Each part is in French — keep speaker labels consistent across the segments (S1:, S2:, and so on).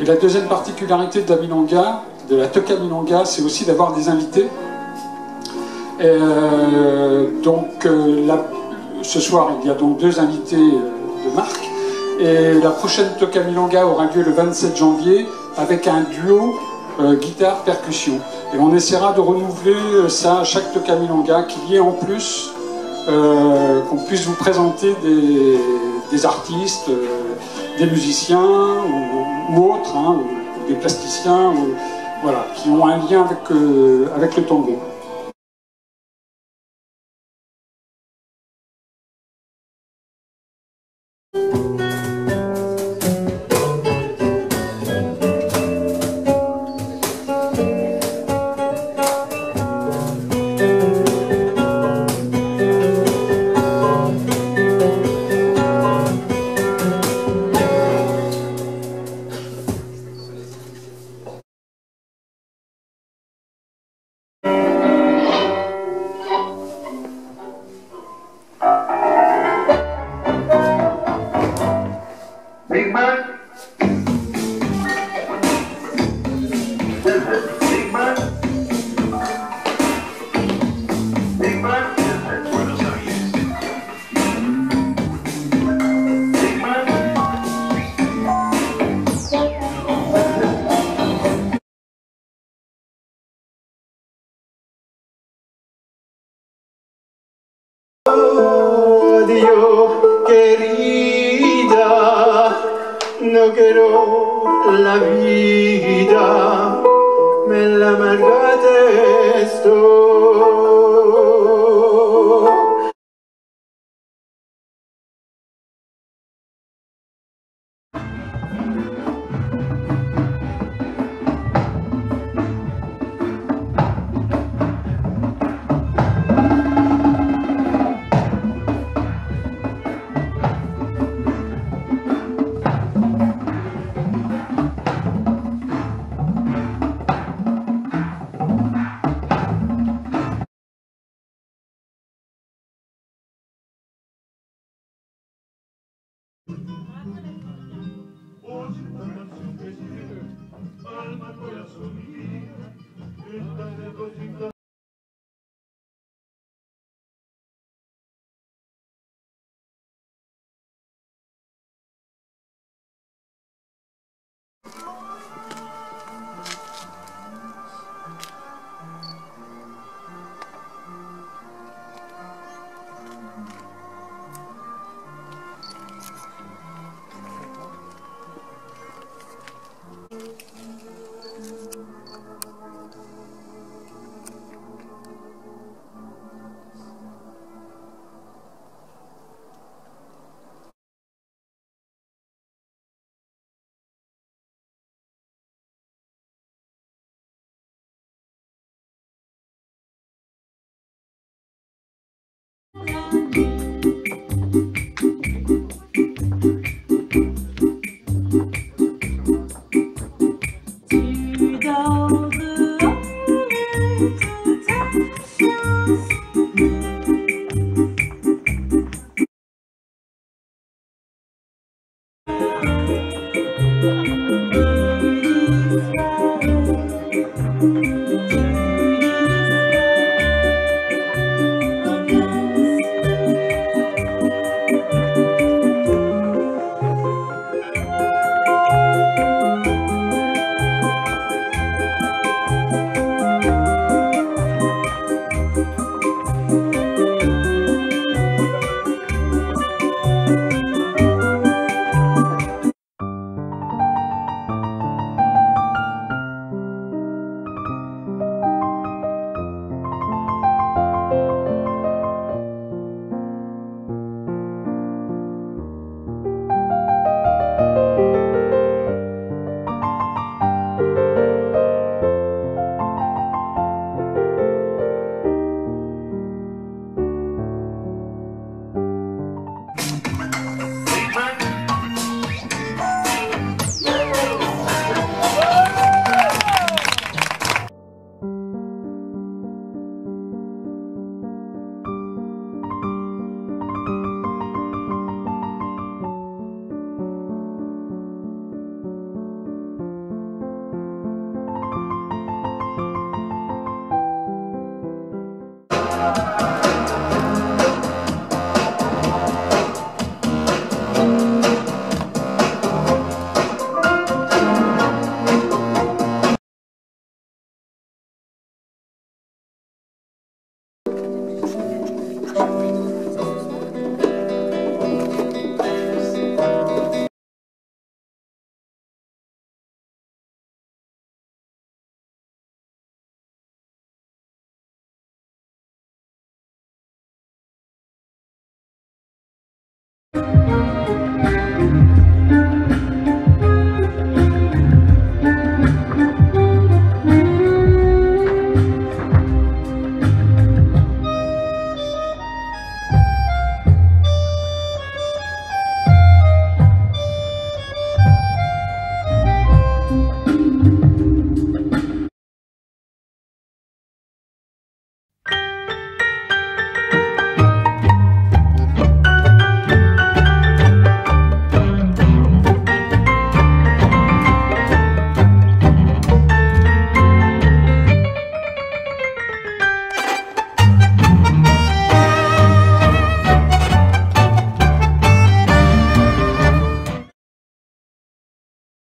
S1: la deuxième particularité de la milonga, de la toca milonga, c'est aussi d'avoir des invités. Ce soir, il y a donc 2 invités de marque. Et la prochaine toca milonga aura lieu le 27 janvier avec un duo guitare-percussion. Et on essaiera de renouveler ça à chaque toca milonga, qu'il y ait en plus, qu'on puisse vous présenter des artistes, des musiciens ou autres, hein, ou des plasticiens, voilà, qui ont un lien avec le tango.
S2: Big man. Big man. Big man. Buenos Aires. Big man.
S3: Oh, Dios querida, no quiero la vida, me la amargaste esto.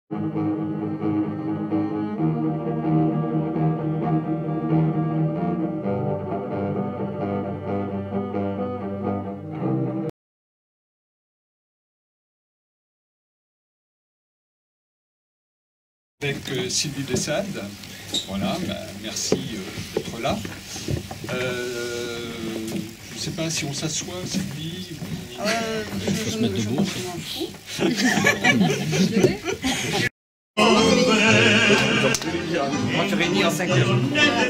S1: Avec Sylvie Dessade. Voilà, bah, merci d'être là. Je ne sais pas si on s'assoit, Sylvie.
S4: Il faut se mettre debout.
S5: On se réunit en 5 heures.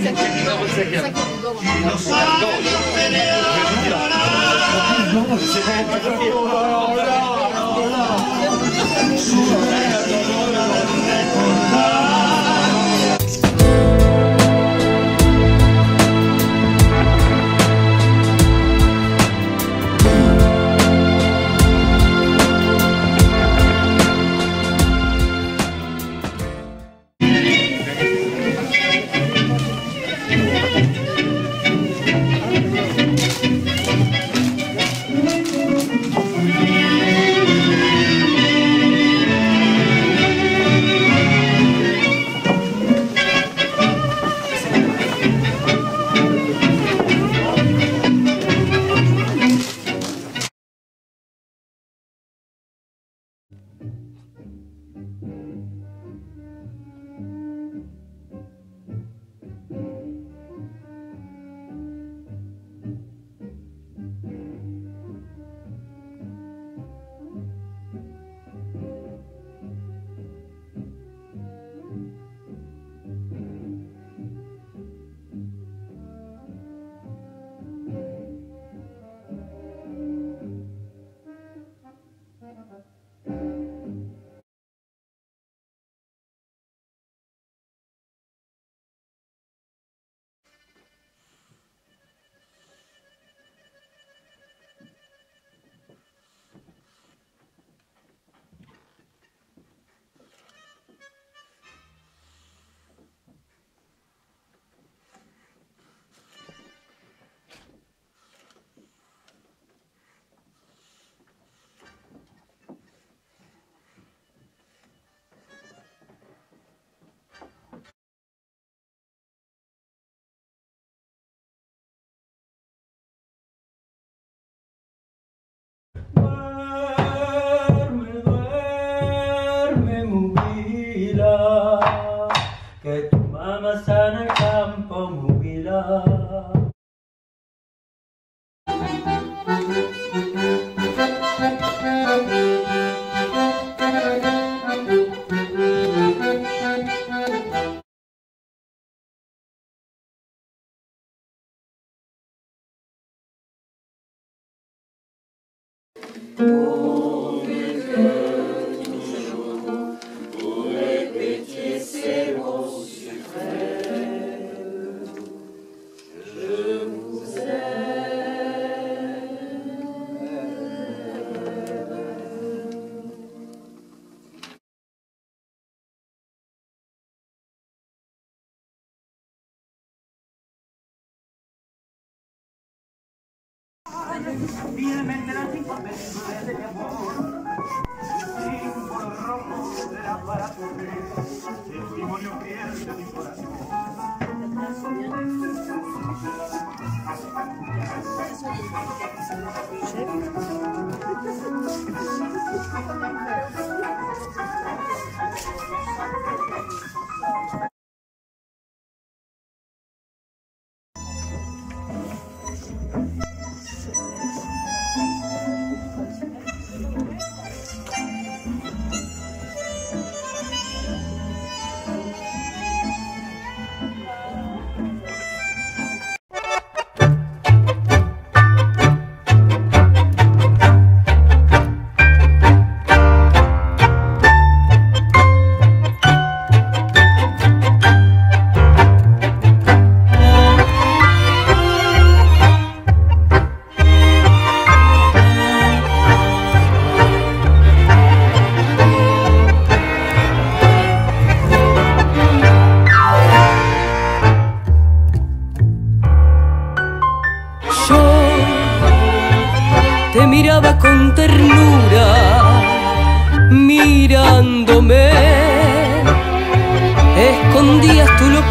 S3: Que tu mamá sana el campo mubila.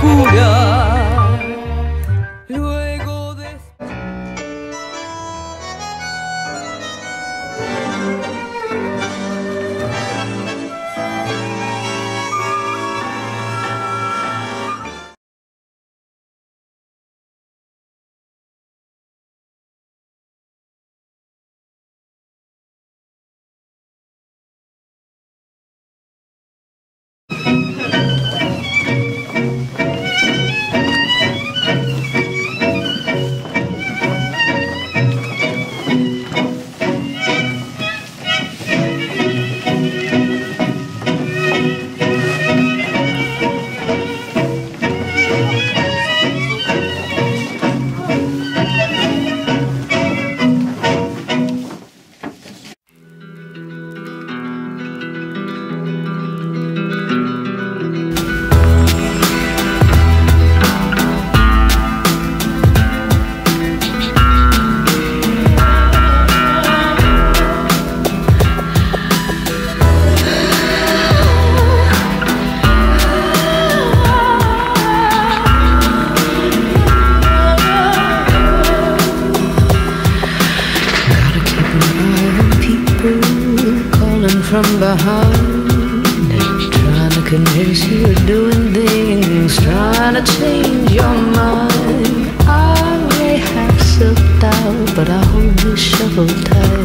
S5: jugar. Luego de... From behind, trying to convince you of doing things, trying to change your mind. I may have slipped out, but I hold this shovel tight.